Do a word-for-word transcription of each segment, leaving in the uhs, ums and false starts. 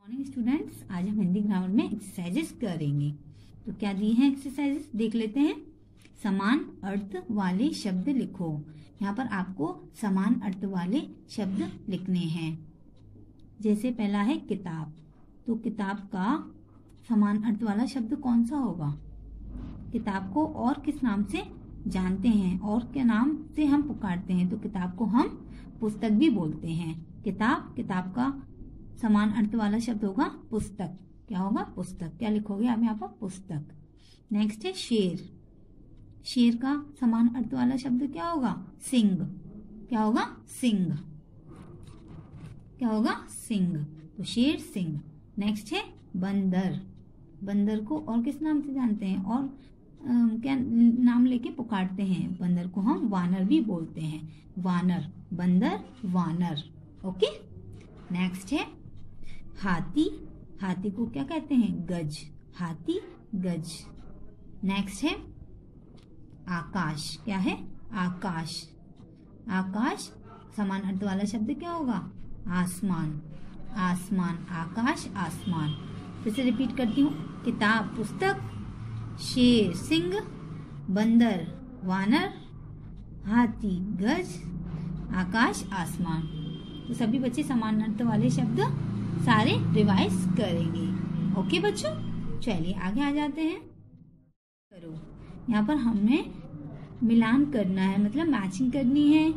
Morning students, आज हम Hindi grammar में एक्सरसाइजेस करेंगे। तो क्या दिए हैं एक्सरसाइजेस देख लेते हैं। समान अर्थ वाले शब्द लिखो। यहाँ पर आपको समान अर्थ वाले शब्द लिखने हैं। जैसे पहला है किताब, तो किताब का समान अर्थ वाला शब्द कौन सा होगा। किताब को और किस नाम से जानते हैं और क्या नाम से हम पुकारते हैं, तो किताब को हम पुस्तक भी बोलते हैं। किताब किताब का समान अर्थ वाला शब्द होगा पुस्तक। क्या होगा? पुस्तक। क्या लिखोगे आप यहाँ पर? पुस्तक। नेक्स्ट है शेर। शेर का समान अर्थ वाला शब्द क्या होगा? सिंह। क्या होगा? सिंह। क्या होगा? सिंह। तो शेर सिंह। नेक्स्ट है बंदर। बंदर को और किस नाम से जानते हैं और आ, क्या नाम लेके पुकारते हैं? बंदर को हम वानर भी बोलते हैं। वानर, बंदर, वानर। ओके। नेक्स्ट है हाथी। हाथी को क्या कहते हैं? गज। हाथी, गज। नेक्स्ट है आकाश। क्या है? आकाश। आकाश समान अर्थ वाला शब्द क्या होगा? आसमान। आसमान, आकाश, आसमान। फिर से रिपीट करती हूँ। किताब पुस्तक, शेर सिंह, बंदर वानर, हाथी गज, आकाश आसमान। तो सभी बच्चे समान अर्थ वाले शब्द सारे रिवाइज करेंगे। ओके बच्चों, चलिए आगे आ जाते हैं। करो। यहाँ पर हमें मिलान करना है, मतलब मैचिंग करनी है।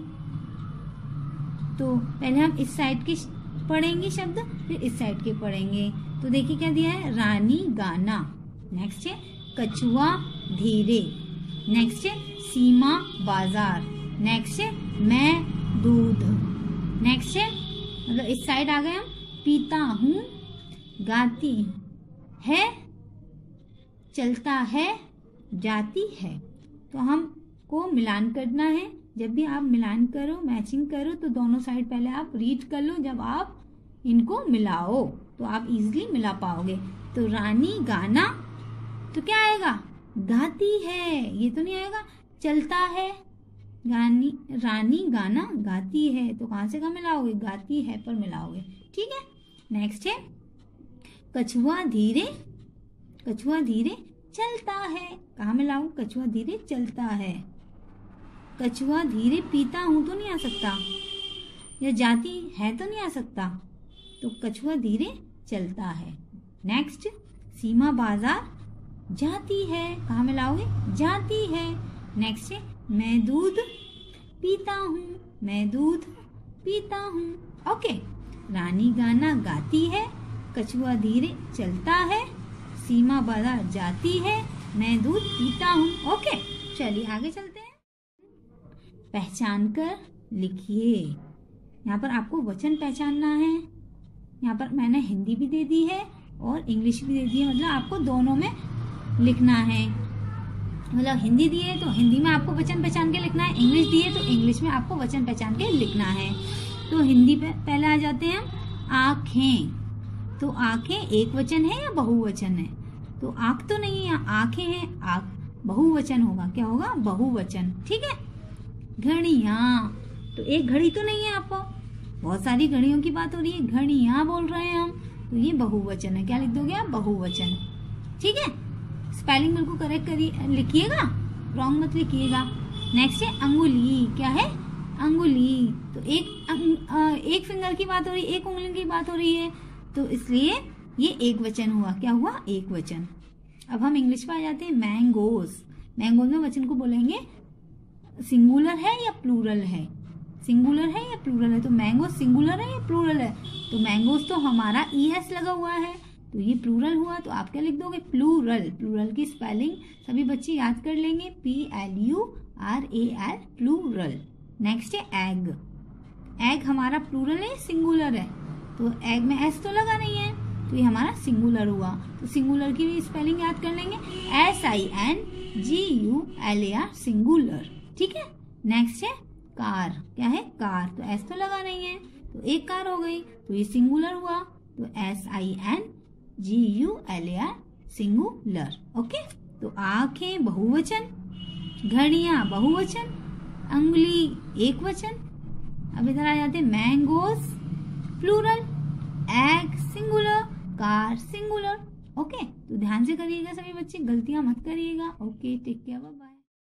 तो पहले हम इस साइड के पढ़ेंगे शब्द, फिर इस साइड के पढ़ेंगे। तो देखिए क्या दिया है? रानी गाना। नेक्स्ट है कछुआ धीरे। नेक्स्ट है सीमा बाजार। नेक्स्ट है मैं दूध। नेक्स्ट है, मतलब इस साइड आ गए हम, पीता हूँ, गाती है, चलता है, जाती है। तो हमको मिलान करना है। जब भी आप मिलान करो, मैचिंग करो, तो दोनों साइड पहले आप रीड कर लो। जब आप इनको मिलाओ तो आप इजीली मिला पाओगे। तो रानी गाना, तो क्या आएगा? गाती है। ये तो नहीं आएगा। चलता है, गानी रानी गाना गाती है, तो कहां से कहां मिलाओगे? गाती है पर मिलाओगे। ठीक है। नेक्स्ट है कछुआ धीरे। कछुआ धीरे चलता है, कहां मिलाओ? कछुआ धीरे चलता है। कछुआ धीरे पीता हूं तो नहीं आ सकता, या जाती है तो नहीं आ सकता। तो कछुआ धीरे चलता है। नेक्स्ट सीमा बाजार जाती है, कहाँ मिलाओगे? जाती है। नेक्स्ट है मैं दूध पीता हूँ। मैं दूध पीता हूँ। ओके। रानी गाना गाती है, कछुआ धीरे चलता है, सीमा बाजार जाती है, मैं दूध पीता हूँ। ओके, चलिए आगे चलते हैं। पहचान कर लिखिए। यहाँ पर आपको वचन पहचानना है। यहाँ पर मैंने हिंदी भी दे दी है और इंग्लिश भी दे दी है, मतलब आपको दोनों में लिखना है। मतलब हिंदी दी है तो हिंदी में आपको वचन पहचान के लिखना है, इंग्लिश दी है तो इंग्लिश में आपको वचन पहचान के लिखना है। तो हिंदी पे पहले आ जाते हैं हम। आँखें। तो आँखें एक वचन है या बहुवचन है? तो आँख तो नहीं है, आँखें हैं। आँख बहुवचन होगा। क्या होगा? बहुवचन। ठीक है। घड़ियां। तो एक घड़ी तो नहीं है आपको, बहुत सारी घड़ियों की बात हो रही है। घड़ियां बोल रहे हैं हम, तो ये बहुवचन है। क्या लिख दोगे आप? बहुवचन। ठीक है। स्पेलिंग बिल्कुल करेक्ट करिए, लिखिएगा, रॉन्ग मत लिखिएगा। नेक्स्ट है अंगुली। क्या है? अंगुली। तो एक अंग, एक फिंगर की बात हो रही है, एक उंगली की बात हो रही है, तो इसलिए ये एक वचन हुआ। क्या हुआ? एक वचन। अब हम इंग्लिश पे आ जाते हैं। मैंगोज। मैंगोज में वचन को बोलेंगे सिंगुलर है या प्लूरल है? सिंगुलर है या प्लूरल है? तो मैंगो सिंगुलर है या प्लूरल है? तो मैंगोज तो हमारा ई एस लगा हुआ है, तो ये प्लूरल हुआ। तो आप क्या लिख दोगे? प्लूरल। प्लूरल की स्पेलिंग सभी बच्चे याद कर लेंगे। P L U R A L, plural. Next है एग। एग हमारा प्लूरल है, सिंगुलर है? तो एग में एस तो लगा नहीं है, तो ये हमारा सिंगुलर हुआ। तो सिंगुलर की भी स्पेलिंग याद कर लेंगे। S I N G U L A R, singular. ठीक है। नेक्स्ट है कार। क्या है? कार। तो एस तो लगा नहीं है, तो एक कार हो गई, तो ये सिंगुलर हुआ। तो S I N G U L A R, singular. Okay. तो आंखें बहुवचन, घड़ियां बहुवचन, अंगुली एक वचन। अब इधर आ जाते हैं। Mangoes plural, egg singular, car singular. Okay, तो ध्यान से करिएगा सभी बच्चे, गलतियां मत करिएगा। Okay, take care, bye bye.